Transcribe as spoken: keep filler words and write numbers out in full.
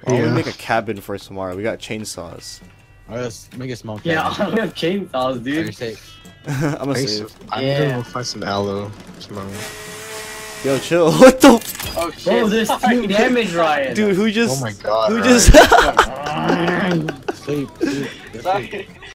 Why don't Yeah. we make a cabin for tomorrow? We got chainsaws. Alright, let's make a small Yeah, cabin. we have chainsaws, For your dude. sake. I'm gonna Thanks. save. I need Yeah. to go find some aloe tomorrow. Yo, chill. What the? F Oh shit. Bro, there's two damage, Ryan. Dude, who just? Oh my god. Who Ryan. just? Sleep, sleep, Sorry. sleep.